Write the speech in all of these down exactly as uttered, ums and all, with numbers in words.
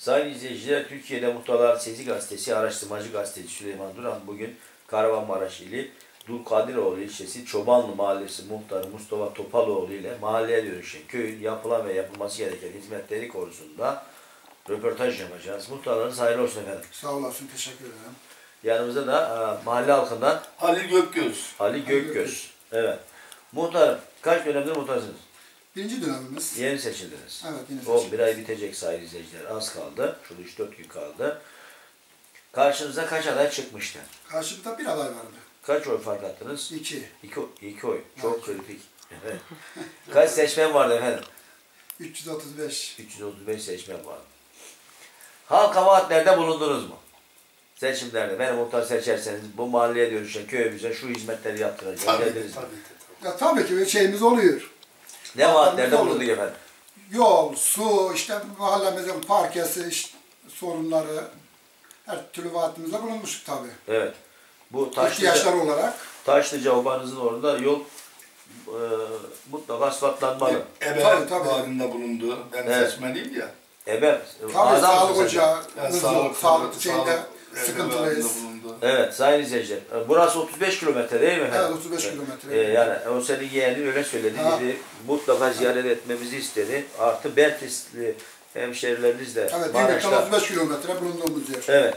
Sayın izleyiciler, Türkiye'de Muhtarlar Sesi Gazetesi araştırmacı gazeteci Süleyman Duran bugün Kahramanmaraş ili Dulkadiroğlu ilçesi Çobanlı Mahallesi muhtarı Mustafa Topaloğlu ile mahalleye dönüşen köyün yapılan ve yapılması gereken hizmetleri konusunda röportaj yapacağız. Muhtarlarınız hayırlı olsun efendim. Sağ olasın, teşekkür ederim. Yanımızda da e, mahalle halkından Halil Gökgöz. Ali Gökgöz. Evet. Muhtarım, kaç dönemdir muhtarsınız? Birinci dönemimiz. Yeni seçildiniz. Evet, yeni O seçildik. bir ay bitecek sayın izleyiciler. Az kaldı. Şurada üç dört gün kaldı. Karşınıza kaç aday çıkmıştı? Karşımda bir aday vardı. Kaç oy fark attınız? İki. İki, iki oy. Çok Evet. kritik. Evet. Kaç seçmen vardı efendim? üç yüz otuz beş. üç yüz otuz beş seçmen vardı. Halka vaatlerde bulundunuz mu? Seçimlerde. Beni muhtar seçerseniz bu mahalleye dönüşen köyümüze şu hizmetleri yaptıracağım. Tabii, Dediniz mi? tabii, tabii. Ya tabii ki bir şeyimiz oluyor. Ne vaatlerde Olur. bulunduk efendim? Yol, su, işte mahallemizin parkesi, işte, sorunları, her türlü vaatimizde bulunmuştuk tabii. Evet. Bu Taşlıca, İhtiyaçlar olarak. Taşlıca obanızın orada yol e, mutlaka asfaltlanmalı. Ebe Tabii, tabii. bağrında bulundu. Ben Evet. seçmeliyim ya. Ebe, Tabii azam sağlık mısınız ocağı, Yani hızlı, sağlık, sağlık şeyinde sağlık sıkıntılıyız. evde bulundu. Evet sayın izleyiciler. Burası otuz beş kilometre değil mi efendim? Evet, otuz beş kilometre. Ee, yani o senin yeğenin öyle söyledi. Ha. Dedi, mutlaka ziyaret etmemizi istedi. Artı Bertisli hemşerilerimiz de Evet, Maraş'ta. Demir'den otuz beş kilometre bulunduğumuz yer. Evet.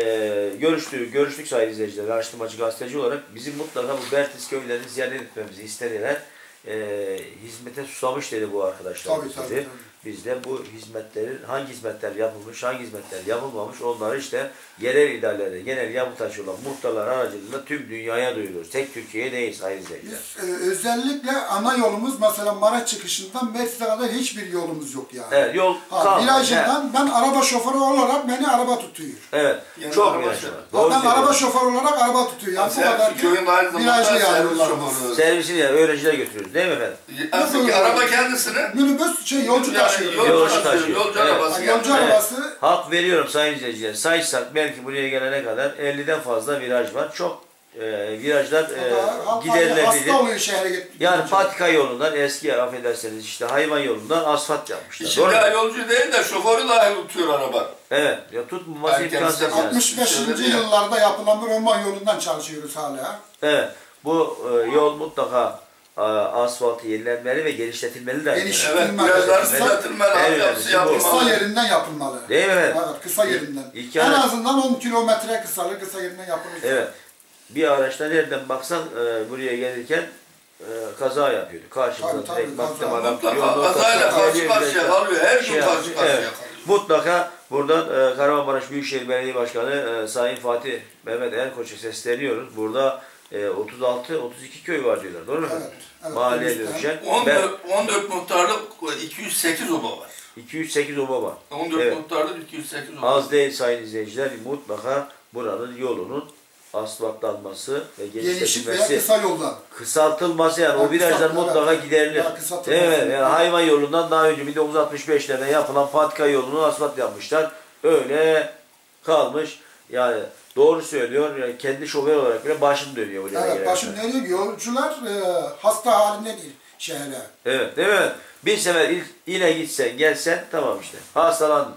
E, görüştük, görüştük sayın izleyiciler. Araştırmacı gazeteci olarak bizim mutlaka bu Bertis köylerini ziyaret etmemizi istediler. E, hizmete susamış dedi bu arkadaşlar. Tabii, tabii, tabii. Biz de bu hizmetlerin hangi hizmetler yapılmış, hangi hizmetler yapılmamış onları işte yerel idarelerde, genel yapı taşı olan muhtarlar aracılığıyla tüm dünyaya duyuruyoruz. Tek Türkiye'ye değil sayın izleyiciler. Biz, e, özellikle ana yolumuz mesela Maraş çıkışından Mersin'e kadar hiçbir yolumuz yok yani. Evet, yol Ha, kalmadı. virajından ben araba şoförü olarak beni araba tutuyor. Evet, Yani çok araba viraj şoförü. var. Ben Doğru araba söylüyorsun. şoförü olarak araba tutuyor. Yani bu Servis kadar köyün aynı zamanda virajlı yani servis yollarımız. şoförü. Servisini yani öğrenciler götürüyoruz değil mi efendim? Aslında araba kendisini Minibüs şey yolcu Yani taşıyor. Yolcu, Yolcu taşıyor, taşıyor. yolcu Evet. arabası. Yani yolcu yani. arabası Hak veriyorum sayın izleyiciler. Saysak belki buraya gelene kadar elliden fazla viraj var. Çok e, virajlar e, hasta giderilebilir. oluyor şehre gitmek. Yani patika yolundan eski affederseniz işte hayvan yolundan asfalt yapmışlar. Doğru İçinde mu? yolcu değil de şoförü dahil tutuyor araba. Evet. Ya tutmaması Erken imkansız yani. altmış beşinci Şöyle bir- yıllarda yapılan bir orman yolundan çalışıyoruz hala. Evet. Bu e, yol mutlaka e, asfaltı yenilenmeli ve genişletilmeli de. Geniş- Evet, Bilmem. biraz daha Evet. düzeltilmeli, Evet. altyapısı Evet. Kısa yapılmalı. yerinden yapılmalı. Değil mi efendim? Evet, kısa yerinden. İlk En yani- azından on kilometre kısalı kısa yerinden yapılır. Evet. Bir araçta nereden baksan e, buraya gelirken e, kaza yapıyordu. Karşımıza Tabii, tabii, direkt baktım kaza. adam. Mutlaka yolun kazayla ortasına karşı geliyor, karşıya direkt- kalıyor. Her gün şey karşı yapıyor. karşıya Evet. kalıyor. Mutlaka buradan e, Kahramanmaraş Büyükşehir Belediye Başkanı e, Sayın Fatih Mehmet Erkoç'a sesleniyoruz. Burada e, otuz altı otuz iki köy var diyorlar. Doğru mu efendim? Evet, evet, Mahalleye demişler. dönüşen. Ben on dört, on dört muhtarlık iki yüz sekiz oba var. iki yüz sekiz oba var. on dört Evet. muhtarlık iki yüz sekiz oba. Az değil sayın izleyiciler. Mutlaka buranın yolunun asfaltlanması ve Genişlik veya genişletilmesi, kısa yoldan. kısaltılması yani Ha, o virajlar kısaltma, mutlaka evet. giderilir. Ya, kısaltılması. Evet, yani Evet. hayvan yolundan daha önce bin dokuz yüz altmış beşlerde yapılan patika yolunu asfalt yapmışlar. Öyle kalmış. Yani doğru söylüyor. Yani kendi şoför olarak bile başım dönüyor buraya Evet, gelene başım kadar. dönüyor. Yolcular e, hasta halinde değil şehre. Evet, değil mi? Bir sefer il, ile gitsen, gelsen tamam işte. Hastalandın.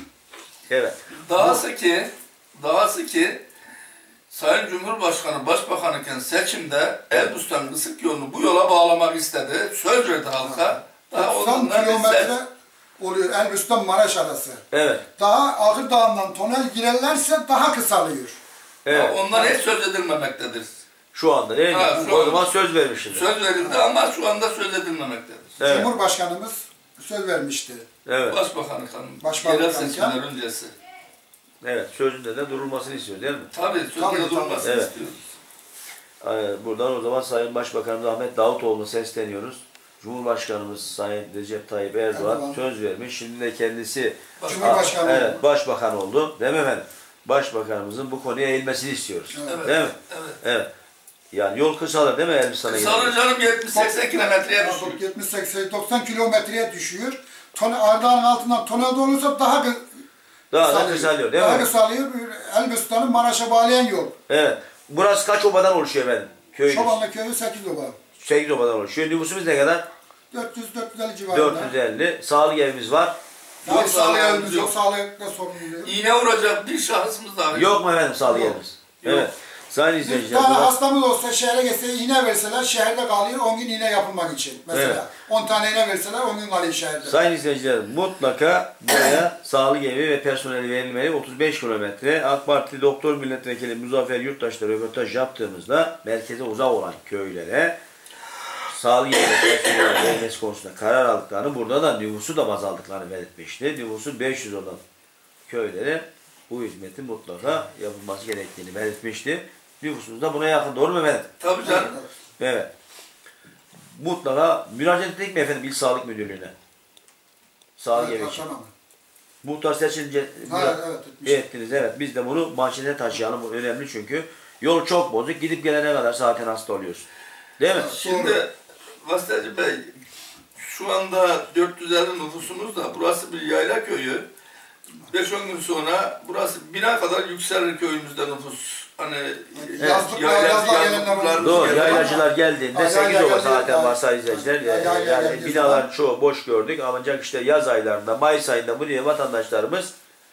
Evet. Dahası ki, dahası ki Sayın Cumhurbaşkanı Başbakan iken seçimde Elbistan Kısık yolunu bu yola bağlamak istedi. Söz verdi halka. Daha doksan ondan kilometre oluyor Elbistan Maraş arası. Evet. Daha Ağır Dağı'ndan tonel girerlerse daha kısalıyor. Evet. ondan hiç söz edilmemektedir. Şu anda değil mi? Ha, şu O anda. zaman söz vermişsiniz. Söz verildi ama şu anda söz edilmemektedir. Evet. Cumhurbaşkanımız söz vermişti. Evet. Başbakanlık Hanım, Başbakanlık yerel Hanım. seçimler öncesi. Evet. Sözünde de durulmasını istiyor değil mi? Tabii Tabii, sözünde tabii. durmasını Evet. istiyoruz. Ee, Buradan o zaman Sayın Başbakanımız Ahmet Davutoğlu'na sesleniyoruz. Cumhurbaşkanımız Sayın Recep Tayyip Erdoğan Erdoğan. söz vermiş. Şimdi de kendisi Cumhurbaşkanı evet, oldu. başbakan oldu. Değil mi efendim? Başbakanımızın bu konuya eğilmesini istiyoruz. Evet. Değil mi? Evet. Evet. Yani yol kısalır değil mi Elbistan'a Kısalır gidiyor? canım yetmiş seksen kilometreye düşüyor. yetmiş seksen doksan kilometreye düşüyor. Tone, Ardağ'ın altından tonelde olursa daha kı- Daha da kısalıyor. kısalıyor değil Daha mi? kısalıyor. Elbistan'ı Maraş'a bağlayan yol. Evet. Burası kaç obadan oluşuyor efendim? Köyümüz. Çobanlı köyü sekiz oba. sekiz obadan oluşuyor. Nüfusumuz ne kadar? dört yüz dört yüz elli civarında. dört yüz elli. Sağlık evimiz var. Yani Yok, sağlık sağlık evimiz yok, yok. sağlıkla sorumluyuz. İğne vuracak bir şahısımız daha Yok mu efendim sağlık Yok. yerimiz? Evet. Sayın Bir izleyiciler. tane burada- hastamız olsa şehre geçse iğne verseler şehirde kalıyor on gün iğne yapılmak için. Mesela Evet. on tane iğne verseler on gün kalıyor şehirde. Sayın izleyiciler mutlaka buraya sağlık evi ve personeli verilmeli. otuz beş kilometre AK Parti Doktor Milletvekili Muzaffer Yurttaş'la röportaj yaptığımızda merkeze uzak olan köylere sağlık evi ve personeli verilmesi konusunda karar aldıklarını, burada da nüfusu da baz aldıklarını belirtmişti. Nüfusu beş yüz olan köylere bu hizmetin mutlaka yapılması gerektiğini belirtmişti. Nüfusumuz da buna yakın. Doğru mu efendim? Tabii canım. Evet. Mutlaka müracaat ettik mi efendim İl Sağlık Müdürlüğü'ne? Sağlık evi Evet, için. tamam. Muhtar seçilince Ha, evet, etmiş. ettiniz. Evet. Biz de bunu manşete taşıyalım. Bu önemli çünkü. Yol çok bozuk. Gidip gelene kadar zaten hasta oluyorsun. Değil mi? Şimdi Gazeteci Bey, şu anda dört yüz elli nüfusumuz da, burası bir yayla köyü. beş on gün sonra burası bine kadar yükselir köyümüzde nüfus. Hani Yazlıklar, yazlığa gelenler var. Doğru. Gelir Yaylacılar ama- geldiğinde Ay, sekiz yayla ova geldi, zaten yay- varsa izleyiciler. Yay- yay- yay- Yani geldiği binaların zaman- çoğu boş gördük. Ancak işte yaz aylarında, Mayıs ayında buraya vatandaşlarımız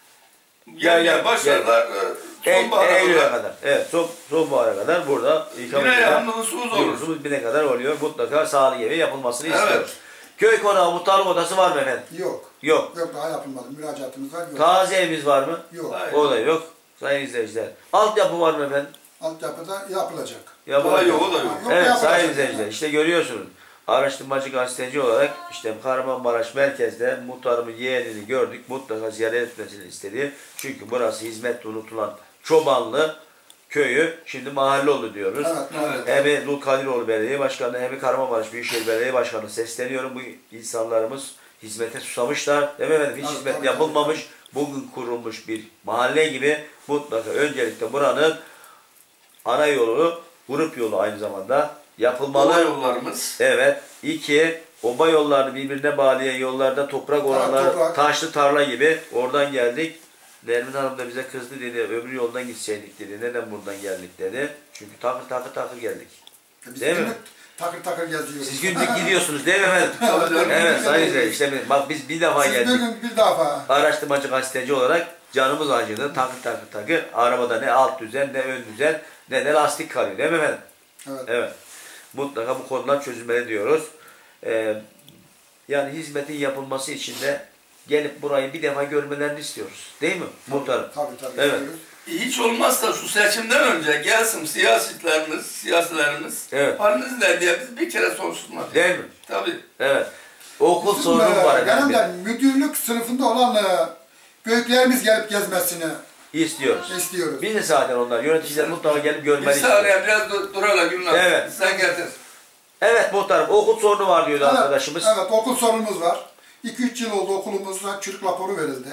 yayla başlarlar Eylül- sonbahara Eylül'e kadar. kadar. Evet, son, sonbahara kadar burada Yine yakın nüfusumuz olur. nüfusumuz bine kadar oluyor. Mutlaka sağlık evi yapılmasını Evet. istiyoruz. Köy konağı, muhtarlık odası var mı efendim? Yok. Yok. Yok daha yapılmadı. Müracaatımız var. Yok. Taze evimiz var mı? Yok. Hayır. O da yok. Sayın izleyiciler. Altyapı var mı efendim? Altyapıda yapılacak. Yapılacak. Daha yok, o da yok. Yok, Evet yapılacak. sayın izleyiciler, işte görüyorsunuz. Araştırmacı gazeteci olarak işte Kahramanmaraş merkezde muhtarımın yeğenini gördük. Mutlaka ziyaret etmesini istedi. Çünkü burası hizmette unutulan Çobanlı köyü şimdi mahalle oldu diyoruz. Evet, evet. Hem Dulkadiroğlu Belediye Başkanı hem Kahramanmaraş Büyükşehir Belediye Başkanı sesleniyorum. Bu insanlarımız hizmete susamışlar. Değil mi efendim? Hiç Evet, hizmet tabii, yapılmamış. Bugün kurulmuş bir mahalle gibi mutlaka öncelikle buranın ana yolu, grup yolu aynı zamanda yapılmalı. Oba yollarımız. Evet. İki, oba yollarını birbirine bağlayan yollarda toprak oranları toprak. taşlı tarla gibi oradan geldik. Nermin Hanım da bize kızdı dedi, öbür yoldan gitseydik dedi. Neden buradan geldik dedi. Çünkü takır takır takır geldik. Biz Değil mi? günlük takır takır geziyoruz. Siz günlük gidiyorsunuz değil mi efendim? Tabii canım. Evet sayın izleyiciler, işte bak biz bir defa Siz geldik. bir gün bir defa. Araştırmacı gazeteci olarak canımız acıdı. Takır takır takır. Arabada ne alt düzen ne ön düzen ne de lastik kalıyor değil mi efendim? Evet. Evet. Mutlaka bu konular çözülmeli diyoruz. Ee, yani hizmetin yapılması için de gelip burayı bir defa görmelerini istiyoruz. Değil mi muhtarım? Tabii tabii. Evet. diyoruz. Hiç olmazsa şu seçimden önce gelsin siyasetlerimiz, siyasilerimiz, Evet. halinizle diye biz bir kere sorsunlar. Değil mi? Tabii. Evet. Okul Bizim, sorunu e, var efendim. genelde müdürlük sınıfında olan e, büyüklerimiz gelip gezmesini İstiyoruz. istiyoruz. Biz de zaten onlar. Yöneticiler mutlaka gelip Bir görmeli istiyor. saniye biraz dur, dur hele Gülnaz. Evet. Sen getir. Evet muhtarım. Okul sorunu var diyordu Evet, arkadaşımız. Evet, okul sorunumuz var. iki üç yıl oldu okulumuzda çürük raporu verildi.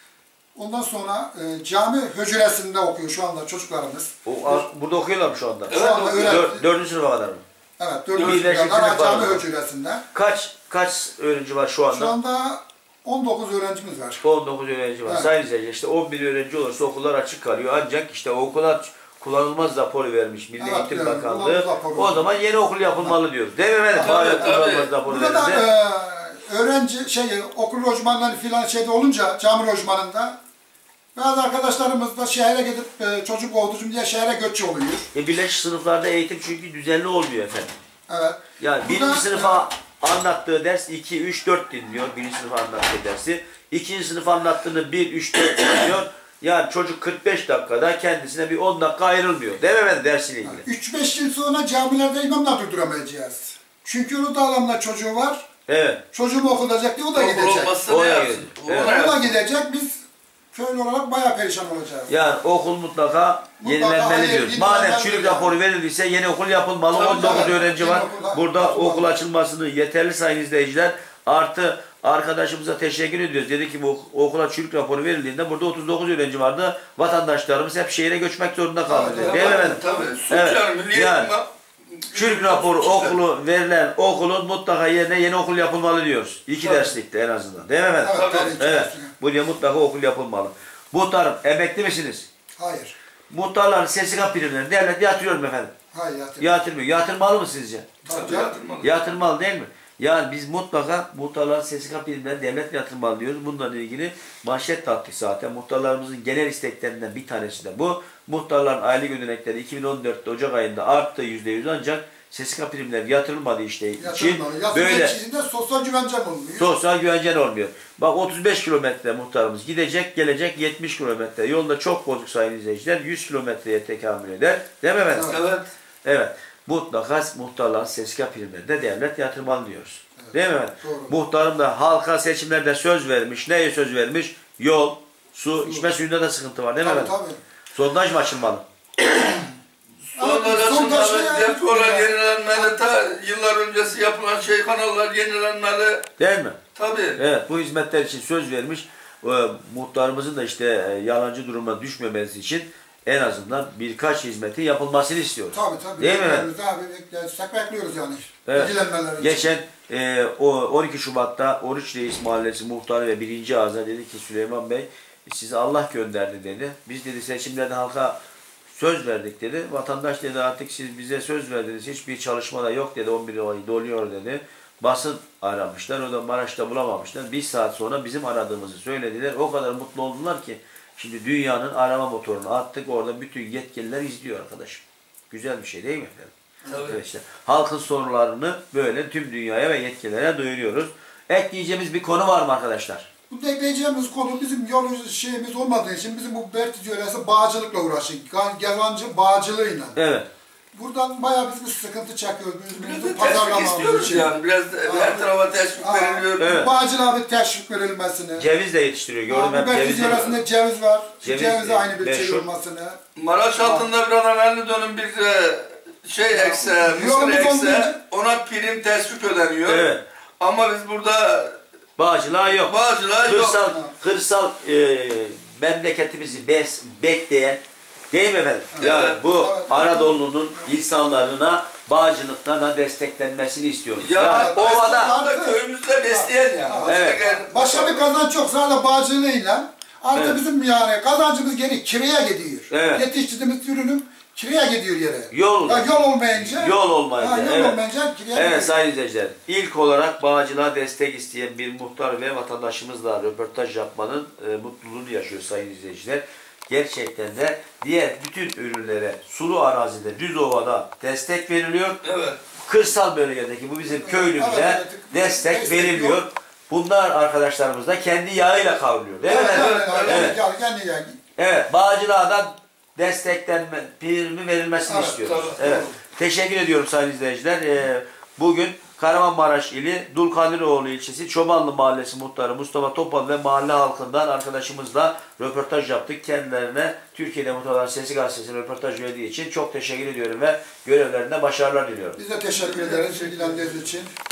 Ondan sonra e, cami hücresinde okuyor şu anda çocuklarımız. O, a- burada okuyorlar mı şu anda? Evet, Şu anda okuyor. öğren- Dör, dördüncü sınıfa kadar mı? Evet, dördüncü Birleşik sınıflar sınıf var cami mı? hücresinde. Kaç kaç öğrenci var şu anda? Şu anda on dokuz öğrencimiz var. on dokuz öğrenci var. Evet. Sayın izleyiciler işte on bir öğrenci olursa okullar açık kalıyor. Ancak işte o okullar kullanılmaz raporu vermiş Milli Evet, Eğitim yani Bakanlığı. kullanılmaz raporu. O zaman yeni okul yapılmalı diyoruz. Değil mi efendim? Tabii, Hala tabii. kullanılmaz raporu Burada verildi. e, öğrenci şey okul lojmanları filan şeyde olunca cami lojmanında bazı arkadaşlarımız da şehre gidip e, çocuk olduğum diye şehre göç oluyor. E, birleşik sınıflarda eğitim çünkü düzenli olmuyor efendim. Evet. Yani Burada, birinci sınıfa anlattığı ders iki, üç, dört dinliyor. Birinci sınıfa anlattığı dersi. İkinci sınıf anlattığını bir, üç, dört dinliyor. Yani çocuk kırk beş dakikada kendisine bir on dakika ayrılmıyor. Değil mi efendim dersiyle ilgili? üç beş yıl sonra camilerde imamla durduramayacağız. Çünkü onun da adamla çocuğu var. Evet. Çocuğum okuyacak diye o da Okul gidecek. olmazsa O ne da yapsın? gidecek. O Evet. ne O da yapsın? gidecek. Biz köylü olarak bayağı perişan olacağız. Yani okul mutlaka, Mutlaka, yenilenmeli hayır, diyoruz. yenilenmeli Madem çürük yani. raporu verildiyse yeni okul yapılmalı. Tabii, on dokuz tabii. öğrenci Yeni var. okul- Burada yapılmalı. okul açılmasını yeterli sayın izleyiciler. Artı arkadaşımıza teşekkür ediyoruz. Dedi ki bu okula çürük raporu verildiğinde burada otuz dokuz öğrenci vardı. Vatandaşlarımız hep şehire göçmek zorunda kaldı. Evet, dedi. Değil mi efendim? Tabii. Suç Evet. yani. Milli Yani, Eğitim Çürük raporu Suç işler. okulu verilen okulun mutlaka yerine yeni okul yapılmalı diyoruz. İki Tabii. derslikte en azından. Değil mi efendim? Evet, Tabii. tabii ki. Evet. Buraya mutlaka okul yapılmalı. Muhtarım emekli misiniz? Hayır. Muhtarların S S K primlerini devlet yatırıyor mu efendim? Hayır. Yatır. Yatırmıyor. Yatırmalı mı sizce? Tabii Tabii canım. yatırmalı. Yatırmalı değil mi? Yani biz mutlaka muhtarların S S K primlerine devlet yatırım alıyoruz. Bununla ilgili manşet attık zaten. Muhtarlarımızın genel isteklerinden bir tanesi de bu. Muhtarların aylık ödenekleri iki bin on dörtte Ocak ayında arttı yüzde yüz ancak S S K primler yatırılmadığı işte için böyle sosyal güvencem olmuyor. Sosyal güvencen olmuyor. Bak otuz beş kilometre muhtarımız gidecek, gelecek yetmiş kilometre. Yolda çok bozuk sayın izleyiciler. yüz kilometreye tekamül eder. Değil mi efendim? Evet. Evet. Mutlaka muhtarların S S K primlerinde devlet yatırım alıyoruz. Evet. Değil mi efendim? Doğru. Muhtarım da halka seçimlerde söz vermiş. Neye söz vermiş? Yol, su, su. içme suyunda da sıkıntı var değil mi tabii, efendim? Tabii. Sondaj mı açılmalı? Sondaj açılmalı, depolar yenilenmeli, ta yıllar öncesi yapılan şey kanallar yenilenmeli. Değil mi? Tabii. Evet, bu hizmetler için söz vermiş. E, muhtarımızın da işte e, yalancı duruma düşmemesi için en azından birkaç hizmetin yapılmasını istiyoruz. Tabii tabii. Değil mi? Abi bekleyeceksek bekliyoruz yani. Evet. İlgilenmeleri Geçen e, o on iki Şubat'ta Oruç Reis Mahallesi muhtarı ve birinci ağza dedi ki Süleyman Bey sizi Allah gönderdi dedi. Biz dedi seçimlerde halka söz verdik dedi. Vatandaş dedi artık siz bize söz verdiniz. Hiçbir çalışma da yok dedi. on bir ay doluyor dedi. Basın aramışlar. O da Maraş'ta bulamamışlar. Bir saat sonra bizim aradığımızı söylediler. O kadar mutlu oldular ki şimdi dünyanın arama motorunu attık. Orada bütün yetkililer izliyor arkadaşım. Güzel bir şey değil mi efendim? Tabii. Evet işte. Halkın sorularını böyle tüm dünyaya ve yetkililere duyuruyoruz. Ekleyeceğimiz bir konu var mı arkadaşlar? Bu ekleyeceğimiz konu bizim yol şeyimiz olmadığı için bizim bu Bertiz yöresi bağcılıkla uğraşıyor. Yabancı bağcılığıyla. Evet. Buradan bayağı biz bir sıkıntı çekiyoruz. Biraz da teşvik istiyoruz yani. Biraz da her tarafa teşvik Aa, veriliyor. Evet. Bağcılığa bir teşvik verilmesini. Ceviz de yetiştiriyor. Gördüm hep Bertiz ceviz. yöresinde ceviz var. Ceviz, Cevize aynı bir meşhur. şey olmasını. Maraş altında bir adam elli dönüm bir e, şey ekse, mısır Yolumuz ekse olmayınca- ona prim teşvik ödeniyor. Evet. Ama biz burada Bağcılığa yok. bağcılığa yok. Kırsal, kırsal e, memleketimizi bes, bekleyen değil mi efendim? Yani Evet. bu Evet. Anadolu'nun insanlarına bağcılıktan da desteklenmesini istiyoruz. Ya, Yani evet. ovada Burada köyümüzde besleyen yani. Evet. Başka- Başka bir kazanç yok. Sadece bağcılığıyla. Artık Evet. bizim yani kazancımız geri kiraya gidiyor. Evet. Yetiştirdiğimiz ürünün kiraya gidiyor yere. yol, Ya yol olmayınca. yol olmayınca. Ha, yol evet. olmayınca kiraya Evet gidiyor. sayın izleyiciler, ilk olarak bağcılığa destek isteyen bir muhtar ve vatandaşımızla röportaj yapmanın e, mutluluğunu yaşıyor sayın izleyiciler. Gerçekten de diğer bütün ürünlere sulu arazide, düz ovada destek veriliyor. Evet. Kırsal bölgedeki bu bizim köylümüze Evet, evet. destek, Destek veriliyor. yok. Bunlar arkadaşlarımız da kendi yağıyla kavruluyor. Değil mi Evet, efendim? evet, evet, Evet. evet. Kendi yani. Evet, bağcılığa da desteklenme, primi verilmesini Evet, istiyoruz. tabii, Evet. tabii. Teşekkür ediyorum sayın izleyiciler. Ee, bugün Kahramanmaraş ili Dulkadiroğlu ilçesi Çobanlı Mahallesi muhtarı Mustafa Topal ve mahalle halkından arkadaşımızla röportaj yaptık. Kendilerine Türkiye'de Muhtarların Sesi Gazetesi'ne röportaj verdiği için çok teşekkür ediyorum ve görevlerinde başarılar diliyorum. Biz de teşekkür ederiz ilgilendiğiniz için.